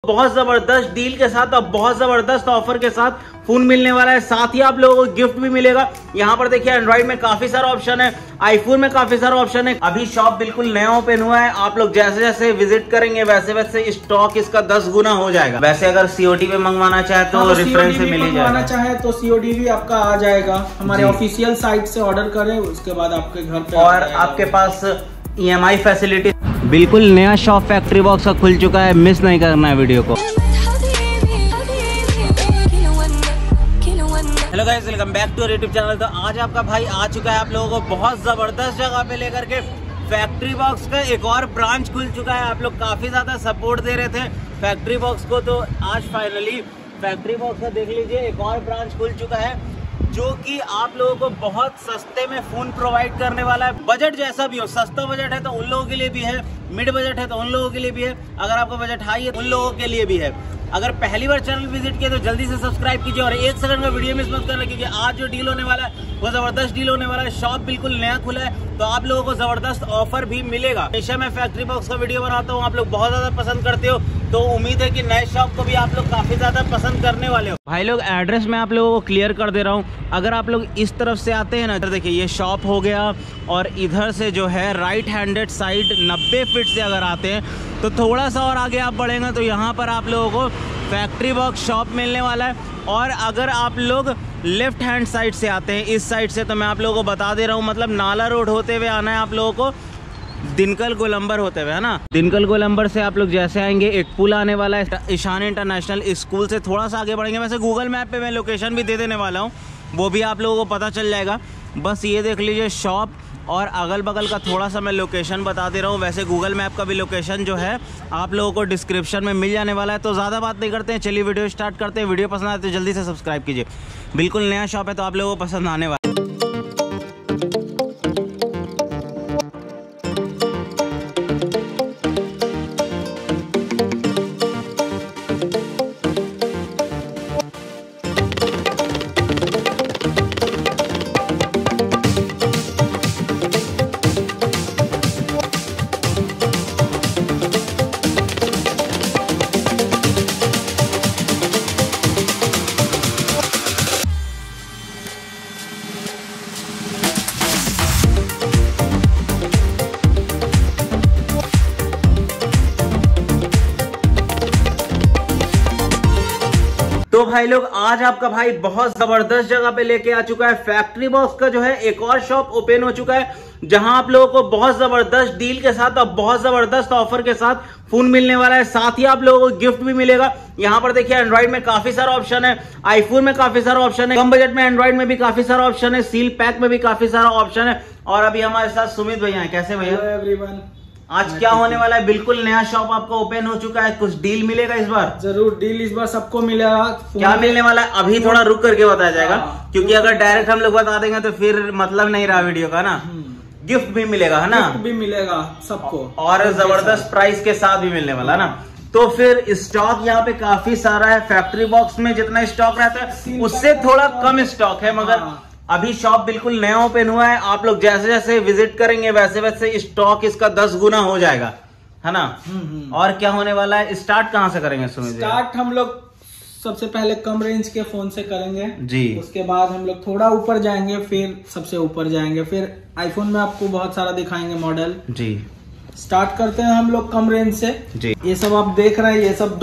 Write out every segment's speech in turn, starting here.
बहुत जबरदस्त डील के साथ और बहुत जबरदस्त ऑफर के साथ फोन मिलने वाला है। साथ ही आप लोगों को गिफ्ट भी मिलेगा। यहाँ पर देखिए एंड्रॉइड में काफी सारा ऑप्शन है, आईफोन में काफी सारा ऑप्शन है। अभी शॉप बिल्कुल नया ओपन हुआ है। आप लोग जैसे जैसे विजिट करेंगे वैसे वैसे स्टॉक इसका 10 गुना हो जाएगा। वैसे अगर सीओडी पे मंगवाना चाहे तो रेफरेंस से मिल ही जाएगा। चाहे तो सीओडी भी आपका आ जाएगा। हमारे ऑफिशियल साइट से ऑर्डर करें, उसके बाद आपके घर पे और आपके पास EMI फैसिलिटी। बिल्कुल नया शॉप फैक्ट्री बॉक्स का खुल चुका है, मिस नहीं करना है वीडियो को। Hello guys, welcome back to YouTube channel. तो आज आपका भाई आ चुका है आप लोगों को बहुत जबरदस्त जगह पे लेकर के। फैक्ट्री बॉक्स का एक और ब्रांच खुल चुका है। आप लोग काफी ज्यादा सपोर्ट दे रहे थे फैक्ट्री बॉक्स को, तो आज फाइनली फैक्ट्री बॉक्स का देख लीजिए एक और ब्रांच खुल चुका है, जो कि आप लोगों को बहुत सस्ते में फोन प्रोवाइड करने वाला है। बजट जैसा भी हो, सस्ता बजट है तो उन लोगों के लिए भी है, मिड बजट है तो उन लोगों के लिए भी है, अगर आपका बजट हाई है तो उन लोगों के लिए भी है। अगर पहली बार चैनल विजिट किया तो जल्दी से सब्सक्राइब कीजिए और 1 सेकंड में वीडियो मिस मत करना, क्योंकि आज जो डील होने वाला है वो जबरदस्त डील होने वाला है। शॉप बिल्कुल नया खुला है तो आप लोगों को जबरदस्त ऑफर भी मिलेगा। हमेशा मैं फैक्ट्री बॉक्स का वीडियो बनाता हूँ, आप लोग बहुत ज्यादा पसंद करते हो, तो उम्मीद है कि नए शॉप को भी आप लोग काफी ज्यादा पसंद करने वाले हो। भाई लोग एड्रेस मैं आप लोगों को क्लियर कर दे रहा हूँ। अगर आप लोग इस तरफ से आते हैं ना, इधर देखिए ये शॉप हो गया, और इधर से जो है राइट हैंडेड साइड 90 फीट से अगर आते हैं तो थोड़ा सा और आगे आप बढ़ेंगे तो यहाँ पर आप लोगों को फैक्ट्री बॉक्स शॉप मिलने वाला है। और अगर आप लोग लेफ्ट हैंड साइड से आते हैं इस साइड से, तो मैं आप लोगों को बता दे रहा हूँ, मतलब नाला रोड होते हुए आना है आप लोगों को, दिनकल गोलंबर होते हुए, है ना। दिनकल गोलंबर से आप लोग जैसे आएंगे एक पुल आने वाला है ईशान इंटरनेशनल स्कूल से, थोड़ा सा आगे बढ़ेंगे। वैसे गूगल मैप पे मैं लोकेशन भी दे देने वाला हूँ, वो भी आप लोगों को पता चल जाएगा। बस ये देख लीजिए शॉप, और अगल बगल का थोड़ा सा मैं लोकेशन बता दे रहा हूँ। वैसे गूगल मैप का भी लोकेशन जो है आप लोगों को डिस्क्रिप्शन में मिल जाने वाला है। तो ज़्यादा बात नहीं करते हैं, चलिए वीडियो स्टार्ट करते हैं। वीडियो पसंद आए तो जल्दी से सब्सक्राइब कीजिए। बिल्कुल नया शॉप है तो आप लोगों को पसंद आने वाला है। तो भाई लोग आज आपका भाई बहुत जबरदस्त जगह पे लेके आ चुका है। फैक्ट्री बॉक्स का जो है एक और शॉप ओपन हो चुका है, जहां आप लोगों को बहुत जबरदस्त डील के साथ और बहुत जबरदस्त ऑफर के साथ फोन मिलने वाला है। साथ ही आप लोगों को गिफ्ट भी मिलेगा। यहाँ पर देखिए एंड्रॉइड में काफी सारा ऑप्शन है, आईफोन में काफी सारा ऑप्शन है, कम बजट में एंड्रॉइड में भी काफी सारा ऑप्शन है, सील पैक में भी काफी सारा ऑप्शन है। और अभी हमारे साथ सुमित भैया हैं। कैसे भैया? एवरीवन, आज क्या होने वाला है? बिल्कुल नया शॉप आपका ओपन हो चुका है, कुछ डील मिलेगा इस बार? जरूर डील इस बार सबको मिलेगा। क्या मिलने वाला है अभी थोड़ा रुक करके बताया जाएगा, क्योंकि अगर डायरेक्ट हम लोग बता देंगे तो फिर मतलब नहीं रहा वीडियो का ना। गिफ्ट भी मिलेगा, है ना? गिफ्ट भी मिलेगा सबको, और जबरदस्त प्राइस के साथ भी मिलने वाला है ना। तो फिर स्टॉक यहाँ पे काफी सारा है। फैक्ट्री बॉक्स में जितना स्टॉक रहता है उससे थोड़ा कम स्टॉक है, मगर अभी शॉप बिल्कुल नया ओपन हुआ है। आप लोग जैसे जैसे विजिट करेंगे वैसे वैसे स्टॉक इसका 10 गुना हो जाएगा, है ना। और क्या होने वाला है? स्टार्ट कहाँ से करेंगे सुमित? स्टार्ट हम लोग सबसे पहले कम रेंज के फोन से करेंगे जी, उसके बाद हम लोग थोड़ा ऊपर जाएंगे, फिर सबसे ऊपर जाएंगे, फिर आईफोन में आपको बहुत सारा दिखाएंगे मॉडल जी। स्टार्ट करते हैं हम लोग कम रेंज से जी। ये सब आप देख रहे हैं, ये सब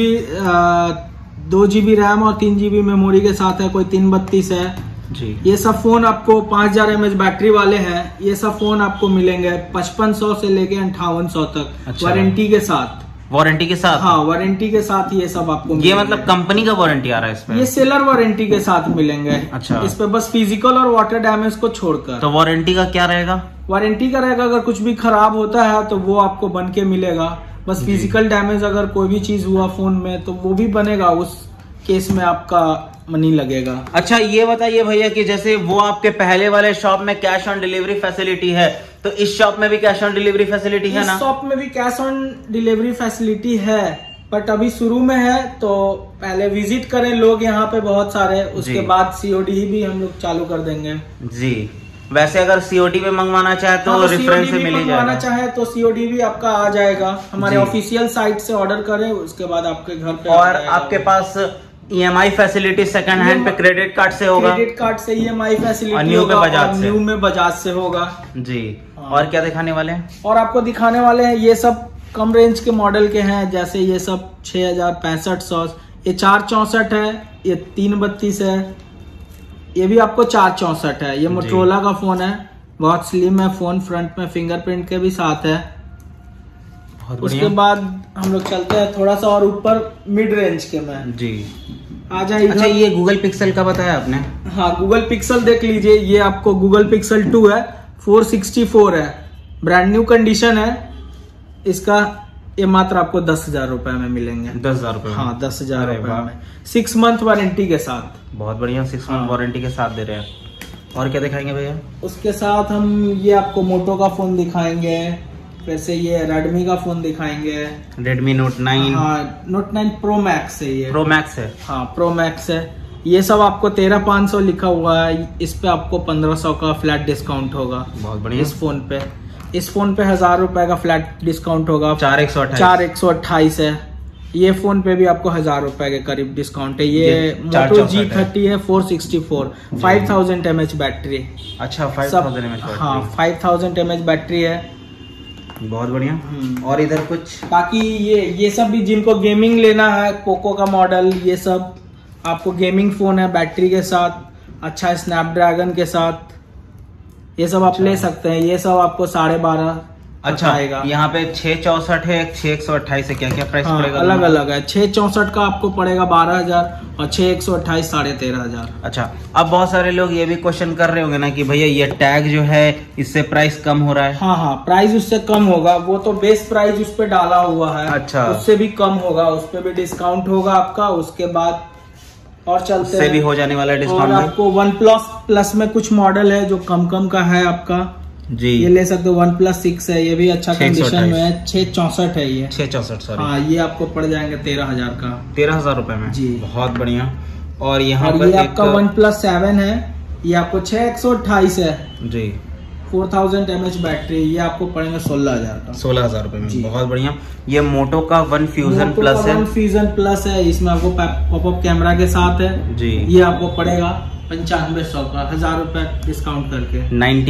2 GB रैम और 3 GB मेमोरी के साथ है, कोई 332 है जी। ये सब फोन आपको 5000 mAh बैटरी वाले हैं। ये सब फोन आपको मिलेंगे 5500 से लेके 5800 तक। अच्छा। वारंटी के साथ। वारंटी के साथ? हाँ, वारंटी के साथ ये सब आपको ये मतलब कंपनी का वारंटी आ रहा है इसमें? ये सेलर वारंटी के साथ मिलेंगे। अच्छा। इस पे बस फिजिकल और वाटर डैमेज को छोड़कर। तो वारंटी का क्या रहेगा? वारंटी का रहेगा अगर कुछ भी खराब होता है तो वो आपको बन के मिलेगा। बस फिजिकल डैमेज अगर कोई भी चीज हुआ फोन में तो वो भी बनेगा, उस केस में आपका मनी लगेगा। अच्छा, ये बताइए भैया कि जैसे वो आपके पहले वाले शॉप में कैश ऑन डिलीवरी फैसिलिटी है, तो इस शॉप में भी कैश ऑन डिलीवरी फैसिलिटी है ना? इस शॉप में भी कैश ऑन डिलीवरी फैसिलिटी है, बट अभी शुरू में है, तो पहले विजिट करें लोग यहाँ पे बहुत सारे, उसके बाद सीओडी भी हम लोग चालू कर देंगे जी। वैसे अगर COD पे मंगवाना चाहे तो रेफरेंस से मिल ही जाएगा। चाहे तो COD भी आपका आ जाएगा, हमारे ऑफिशियल साइट से ऑर्डर करें, उसके बाद आपके घर पे। और आपके पास EMI फैसिलिटी सेकंड हैंड पे क्रेडिट कार्ड से होगा? क्रेडिट कार्ड से EMI फैसिलिटी न्यू पे बजाज से, न्यू में बजाज से होगा जी। और क्या दिखाने वाले हैं? और आपको दिखाने वाले हैं ये सब कम रेंज के मॉडल के हैं, जैसे ये सब 6065, ये 464 है, ये 332 है, ये भी आपको 464 है। ये मोटरोला का फोन है, बहुत स्लिम है फोन, फ्रंट में फिंगरप्रिंट के भी साथ है। उसके बाद हम लोग चलते हैं थोड़ा सा और ऊपर मिड रेंज के में जी। आ जाइए। अच्छा, ये गूगल पिक्सल का बताया आपने? हाँ, गूगल पिक्सल देख लीजिए, ये आपको गूगल पिक्सल 2 है, 464 है, ब्रांड न्यू कंडीशन है इसका। ये मात्र आपको 10,000 रुपए में मिलेंगे। 10,000 रुपए? हाँ, 10,000 रुपए में 6 मंथ वारंटी के साथ। बहुत बढ़िया, 6 मंथ वारंटी के साथ दे रहे हैं। और क्या दिखाएंगे भैया? उसके साथ हम ये आपको मोटो का फोन दिखाएंगे, वैसे ये रेडमी का फोन दिखाएंगे, रेडमी नोट 9। हाँ, नोट 9 प्रो मैक्स है, ये प्रो मैक्स है। हाँ, प्रो मैक्स है। ये सब आपको 13,500 लिखा हुआ है, इस पे आपको 1,500 का फ्लैट डिस्काउंट होगा। बहुत बढ़िया। इस फोन पे 1,000 रुपए का फ्लैट डिस्काउंट होगा। 4,128 है। ये फोन पे भी आपको 1,000 रुपए के करीब डिस्काउंट है। ये मोटो G30 है, 464, 5000 mAh बैटरी। अच्छा, 5000 mAh? हाँ, 5000 mAh बैटरी है। बहुत बढ़िया। और इधर कुछ बाकी ये सब भी जिनको गेमिंग लेना है, पोको का मॉडल, ये सब आपको गेमिंग फोन है बैटरी के साथ, अच्छा स्नैपड्रैगन के साथ, ये सब आप ले सकते हैं। ये सब आपको 12,500 अच्छा आएगा। यहाँ पे 664 है, 6,128 है, क्या क्या प्राइस पड़ेगा? अलग अलग है। 664 का आपको पड़ेगा 12,000 और 6,128 13,500। अच्छा, अब बहुत सारे लोग ये भी क्वेश्चन कर रहे होंगे ना कि भैया ये टैग जो है इससे प्राइस कम हो रहा है। हाँ, प्राइस उससे कम होगा, वो तो बेस प्राइस उस पर डाला हुआ है। अच्छा, उससे भी कम होगा, उस पर भी डिस्काउंट होगा आपका। उसके बाद और चलते से भी हो जाने वाला डिस्काउंट। और आपको OnePlus प्लस में कुछ मॉडल है जो कम का है आपका जी, ये ले सकते हो। OnePlus 6 है, ये भी अच्छा कंडीशन में है, 664 है ये। 664 सॉरी। हाँ, ये आपको पड़ जाएंगे 13,000 का। 13,000 रुपए में जी, बहुत बढ़िया। और यहाँ पर ये आपका OnePlus 7 है, ये आपको 6,128 है जी, 4000 mAh बैटरी, ये आपको पड़ेगा 16,000 का। 16,000 रुपए में, बहुत बढ़िया। ये मोटो का वन फ्यूजन प्लस है। वन फ्यूजन प्लस है, इसमें आपको पॉपअप कैमरा के साथ है जी। ये आपको पड़ेगा 9500 का, 1,000 रुपए डिस्काउंट करके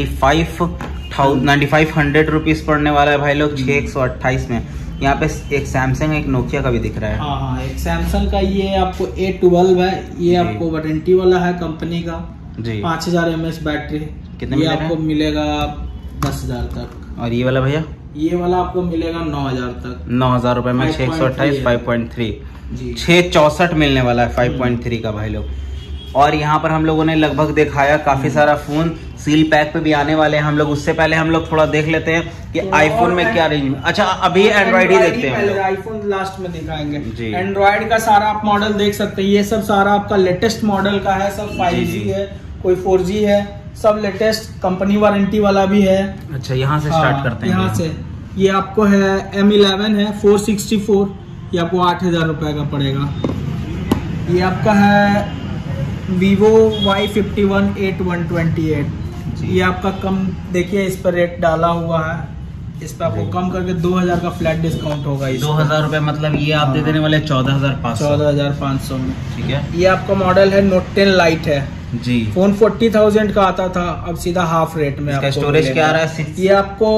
9500 रुपीज पड़ने वाला है भाई लोग 6,128 में। यहाँ पे एक सैमसंग, एक नोकिया का भी दिख रहा है। हाँ, एक सैमसंग का, ये आपको A12 है, ये आपको वारंटी वाला है कंपनी का जी। 5000 mAh बैटरी। कितने ये आपको मिलेगा 10,000 तक। और ये वाला भैया? ये वाला आपको मिलेगा 9,000 तक। 9,000 रुपए में 628 5.3 664 मिलने वाला है 5.3 का भाई लोग। और यहाँ पर हम लोगों ने लगभग दिखाया काफी सारा फोन, सील पैक पे भी आने वाले हैं हम लोग। उससे पहले हम लोग थोड़ा देख लेते हैं कि आईफोन में क्या रेंज में। अच्छा, अभी एंड्रॉइड ही देखते हैं, आईफोन लास्ट में दिखाएंगे जी। एंड्रॉइड का सारा आप मॉडल देख सकते हैं, ये सब सारा आपका लेटेस्ट मॉडल का है, सब 5G है, कोई 4G है, सब लेटेस्ट, कंपनी वारंटी वाला भी है। अच्छा, यहाँ से स्टार्ट करते हैं। यहाँ से ये आपको है M11 है 464, ये आपको 8,000 रुपए का पड़ेगा। ये आपका है Vivo Y51 8128, ये आपका कम, देखिए इस पर रेट डाला हुआ है, इस पे आपको कम करके 2,000 का फ्लैट डिस्काउंट होगा। 2,000 रुपए मतलब ये आप दे देने वाले 14,500 में। ठीक है। ये आपका मॉडल है Note 10 Lite है जी। फोन 40,000 का आता था, अब सीधा हाफ रेट में आपको स्टोरेज क्या आ रहा है? ये आपको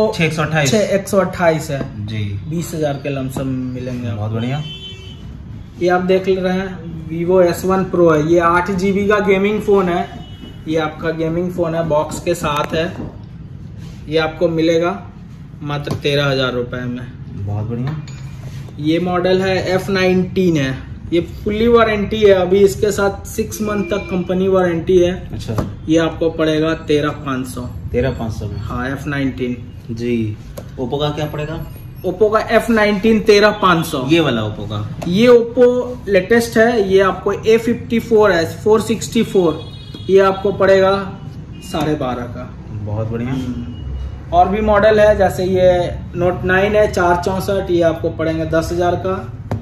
628 है जी, 20,000 के लमसम मिलेंगे। बहुत बढ़िया। ये आप देख ले रहे हैं Vivo S1 Pro है, ये 8GB का गेमिंग फोन है, ये आपका गेमिंग फोन है, बॉक्स के साथ है। ये आपको मिलेगा मात्र 13,000 रुपए में। बहुत बढ़िया। ये मॉडल है F19 है, ये फुल्ली वारंटी है, अभी इसके साथ 6 मंथ तक कंपनी वारंटी है। अच्छा, ये आपको पड़ेगा 13,500 में। हाँ, F19 जी। ओप्पो का क्या पड़ेगा? ओप्पो का F19 13,500। ये वाला ओप्पो का? ये ओप्पो लेटेस्ट है, ये आपको A54 है 464, ये आपको पड़ेगा 12,500 का। बहुत बढ़िया। और भी मॉडल है, जैसे ये Note 9 है 464, ये आपको पड़ेंगे 10,000 का।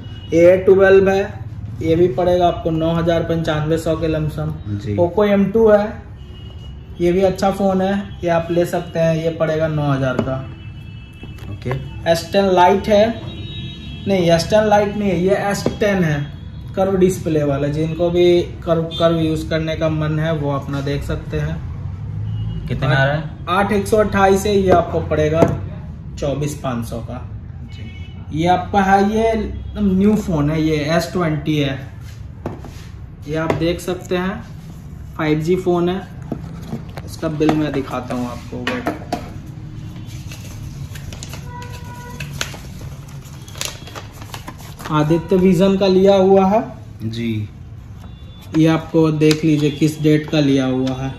A12 है, ये भी पड़ेगा आपको 9,995 के लमसम। Poco M2 है, ये भी अच्छा फोन है, ये आप ले सकते हैं। ये पड़ेगा 9000 का। ओके। S10 लाइट है, नहीं S10 लाइट नहीं है, ये S10 है, कर्व डिस्प्ले वाला। जिनको भी कर्व यूज करने का मन है वो अपना देख सकते हैं। कितने में आ रहा है? 8128 है, ये आपको पड़ेगा 24500 का। ये आपका है, ये न्यू फोन है, ये S20 है, ये आप देख सकते हैं। 5G फोन है। इसका बिल मैं दिखाता हूँ आपको, वेट। आदित्य विजन का लिया हुआ है जी। ये आपको देख लीजिए किस डेट का लिया हुआ है।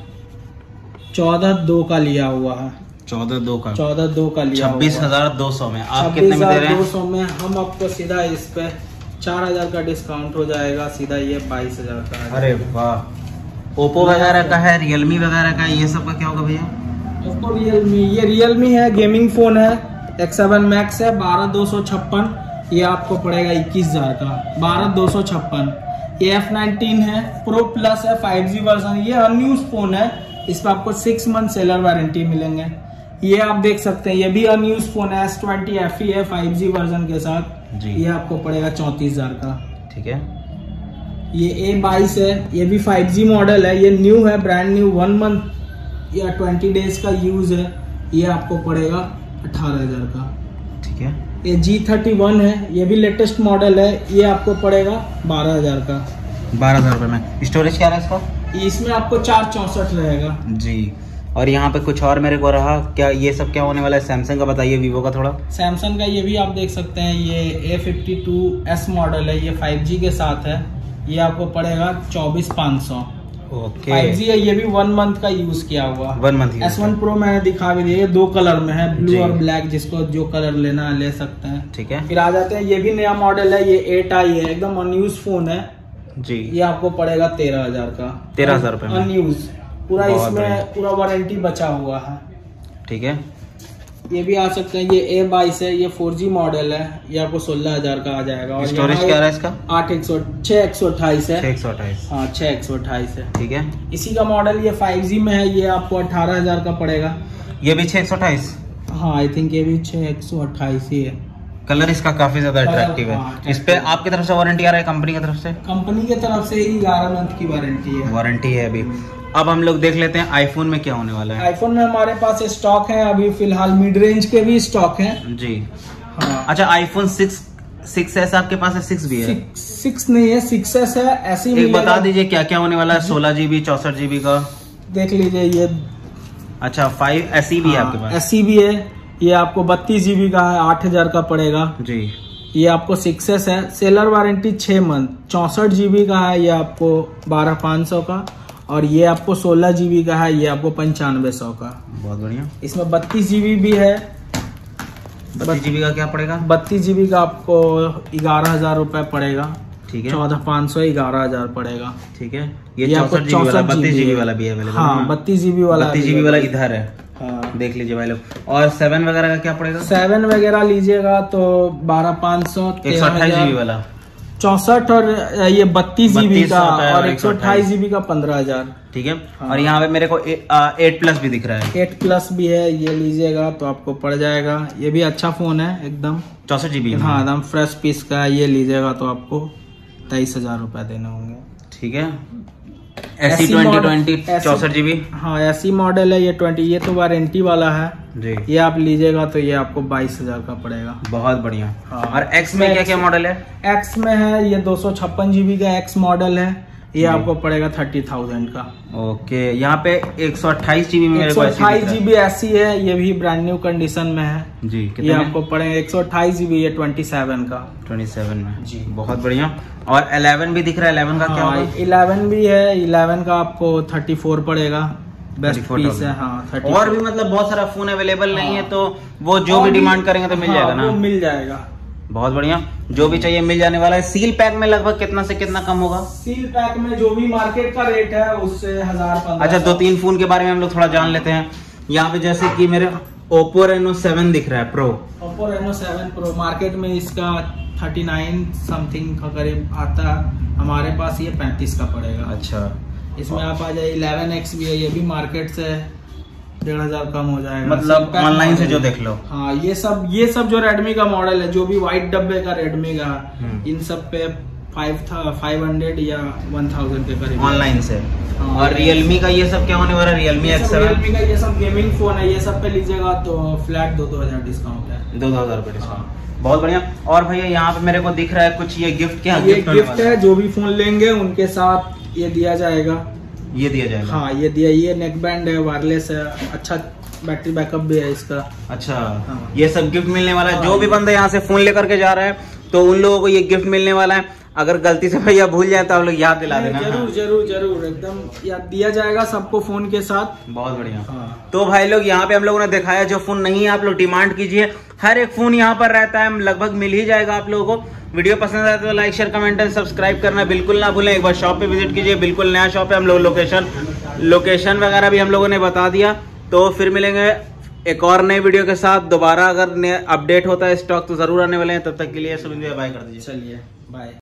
14/2 का लिया हुआ है। 14/2 का 14/2 का लिया 26,200 में। आप कितने में दे रहे हैं? 26,200 में हम आपको सीधा इस पे 4000 का डिस्काउंट हो जाएगा, सीधा ये 22,000 का है। अरे वाह। ओप्पो वगैरह का है, रियलमी वगैरह का, ये सब का क्या होगा भैया? ओप्पो, रियलमी, ये रियलमी है, गेमिंग फोन है, X7 मैक्स है, 12256। ये आपको पड़ेगा 21,000 का, 12256। ये F19 है, प्रो प्लस है, 5G वर्जन। ये अनयूज फोन है, इस पर आपको 6 मंथ सेलर वारंटी मिलेंगे। ये आप देख सकते हैं, ये भी अनयूज फोन है, S20 FE है, 5G वर्जन के साथ जी। ये आपको पड़ेगा 34,000 का। ठीक है। ये A22 है, ये भी 5G मॉडल है, ये न्यू है, ब्रांड न्यू, 1 मंथ या 20 डेज का यूज है। ये आपको पड़ेगा 18,000 का। ठीक है। ये G31 है, ये भी लेटेस्ट मॉडल है, ये आपको पड़ेगा 12,000 का। 12,000 रुपए में। स्टोरेज क्या है इसका? इसमें आपको 464 रहेगा जी। और यहाँ पे कुछ और मेरे को रहा क्या, ये सब क्या होने वाला है? सैमसंग का बताइए, वीवो का थोड़ा। सैमसंग का ये भी आप देख सकते हैं, ये A52s मॉडल है, ये 5G के साथ है। ये आपको पड़ेगा 24,500। ओके। 5G है, ये भी 1 मंथ का यूज किया हुआ। 1 मंथ। S1 Pro मैंने दिखा भी दिया, 2 कलर में है, ब्लू और ब्लैक, जिसको जो कलर लेना है ले सकते हैं। ठीक है। फिर आ जाते हैं, ये भी नया मॉडल है, ये 8i है, एकदम अनयूज फोन है जी। ये आपको पड़ेगा 13,000 का। 13,000 रुपए में अनयूज, पूरा इसमें पूरा वारंटी बचा हुआ है। ठीक है। ये भी आ सकते हैं, ये A22 है, ये 4G मॉडल है, ये आपको 16,000 का आ जाएगा। और स्टोरेज क्या है इसका? 6/128 है। 6/128। हाँ, 6/128 है। ठीक है। इसी का मॉडल ये 5G में है, ये आपको 18,000 का पड़ेगा। ये भी 6/128? हाँ, आई थिंक ये भी 6/128 ही है। कलर इसका काफी ज्यादा अट्रैक्टिव है। इस पे आपकी तरफ से वारंटी आ रहा है? कंपनी की तरफ से? कंपनी की तरफ से ही 11 मंथ की वारंटी है। वारंटी है अभी। अब हम लोग देख लेते हैं आईफोन में क्या होने वाला है। आईफोन में हमारे पास स्टॉक है अभी फिलहाल, मिड रेंज के भी स्टॉक है जी। हाँ। अच्छा, आईफोन 6s आपके पास है? 6 भी है? 6 नहीं है, 6s है। ऐसी एक बता दीजिए क्या क्या होने वाला है। 16GB 64GB का देख लीजिए ये। अच्छा, 5 SE भी है आपके पास? SE भी है, ये आपको 32GB का है, 8,000 का पड़ेगा जी। ये आपको 6s है, सेलर वारंटी 6 मंथ, 64GB का है, ये आपको 12,500 का। और ये आपको 16GB का है, ये आपको 9500 का। बहुत बढ़िया। इसमें 32GB भी है। 32GB का क्या पड़ेगा? 32GB का आपको 11,000 रुपए पड़ेगा। ठीक है। 14,500 11,000 पड़ेगा। ठीक है। ये 64GB वाला, 32GB वाला भी अवेलेबल? हाँ, 32GB वाला। 32GB वाला इधर है। हाँ। देख लीजिए भाई लोग। और 7 वगैरह का क्या पड़ेगा? 7 वगैरह लीजिएगा तो 12,500। 128GB वाला 64 और ये 32GB का और 128GB का 15,000। ठीक है। हाँ। और यहाँ पे मेरे को 8+ भी दिख रहा है। 8+ भी है, ये लीजिएगा तो आपको पड़ जाएगा। ये भी अच्छा फोन है एकदम, 64GB। हाँ, एकदम फ्रेश पीस का है। ये लीजिएगा तो आपको 23,000 रुपए देने होंगे। ठीक है। SE 2020 64GB। हाँ, ऐसी मॉडल है ये 20, ये तो वारंटी वाला है जी। ये आप लीजिएगा तो ये आपको 22,000 का पड़ेगा। बहुत बढ़िया। हाँ। और X में क्या क्या मॉडल है? X में है, ये 256GB का X मॉडल है, ये आपको पड़ेगा 30,000 का। ओके। यहाँ पे 128GB में 128GB ऐसी है, ये भी ब्रांड न्यू कंडीशन में है जी। ये आपको पड़ेगा 128GB, ये 27 का। 27 में जी। बहुत बढ़िया। और 11 भी दिख रहा है, 11 का क्या होगा? 11 भी है, 11 का आपको 34 पड़ेगा। बेस्ट पीस है। हाँ, 34। और भी मतलब बहुत सारा फोन अवेलेबल नहीं है, तो वो जो भी डिमांड करेंगे तो मिल जाएगा ना? वो मिल जाएगा। बहुत बढ़िया, जो भी चाहिए मिल जाने वाला है। सील पैक में लगभग कितना से कितना कम होगा? सील पैक में जो भी मार्केट का रेट है उससे 1,000-1,500। अच्छा, 2-3 फोन के बारे में हम लोग थोड़ा जान लेते हैं। यहाँ पे जैसे कि मेरे Oppo Reno 7 दिख रहा है pro. Oppo Reno 7 Pro market में इसका 39 समथिंग का करीब आता है, हमारे पास ये 35 का पड़ेगा। अच्छा, इसमें आप आ जाए 11X भी है, ये भी मार्केट से 1,500 कम हो जाएगा, मतलब ऑनलाइन से जो देख लो। हाँ, ये सब जो रेडमी का मॉडल है, जो भी व्हाइट डब्बे का रेडमी का, इन सब पे 500 या 1000 के करीब ऑनलाइन से। और रियलमी का ये सब क्या होने वाला है? रियलमी X7, रियलमी का ये सब गेमिंग फोन है, ये सब पे लीजिएगा तो फ्लैट 2,000 डिस्काउंट है, 2,000 रुपए डिस्काउंट। बहुत बढ़िया। और भैया यहाँ पे मेरे को दिख रहा है कुछ ये गिफ्ट, क्या ये गिफ्ट है, जो भी फोन लेंगे उनके साथ ये दिया जाएगा। ये दिया जाएगा? हाँ, ये नेक बैंड है, वायरलेस है, अच्छा बैटरी बैकअप भी है इसका। अच्छा, हाँ। ये सब गिफ्ट मिलने वाला है। जो भी बंदा यहाँ से फोन लेकर के जा रहा है तो उन लोगों को ये गिफ्ट मिलने वाला है। अगर गलती से भैया भूल जाए तो आप लोग याद दिला देना। जरूर एकदम याद दिया जाएगा सबको फोन के साथ। बहुत बढ़िया। हाँ। तो भाई लोग यहाँ पे हम लोगों ने दिखाया, जो फोन नहीं है आप लोग डिमांड कीजिए, हर एक फोन यहाँ पर रहता है, लगभग मिल ही जाएगा आप लोगों को। वीडियो पसंद आए तो like share comment and subscribe करना बिल्कुल ना भूलें। एक बार शॉप पे विजिट कीजिए, बिल्कुल नया शॉप है। हम लोग लोकेशन वगैरह भी हम लोगों ने बता दिया। तो फिर मिलेंगे एक और नई वीडियो के साथ दोबारा। अगर अपडेट होता है स्टॉक तो जरूर आने वाले हैं। तब तक के लिए सभी बाय कर दीजिए। चलिए बाय।